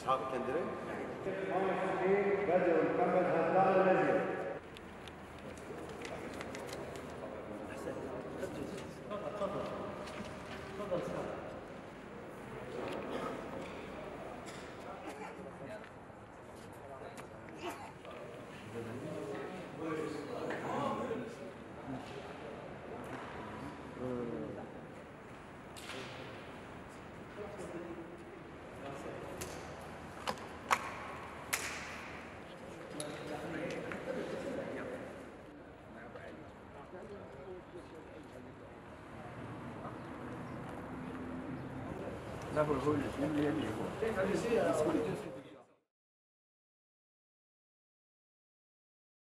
اسحاق الكندري. 68 بدر محمد هدان النجم. لا هو الاثنين اللي